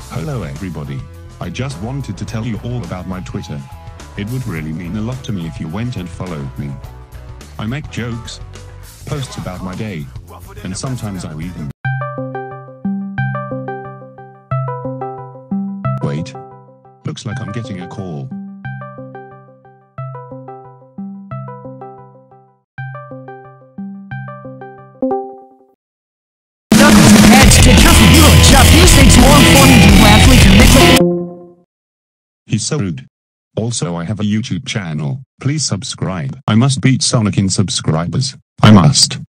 Hello everybody. I just wanted to tell you all about my Twitter. It would really mean a lot to me if you went and followed me. I make jokes, posts about my day, and sometimes I read them. Wait. Looks like I'm getting a call. Knuckles adds to Turfy Hero Chop. He thinks more important to athletes and mix. He's so rude. Also, I have a YouTube channel. Please subscribe. I must beat Sonic in subscribers. I must.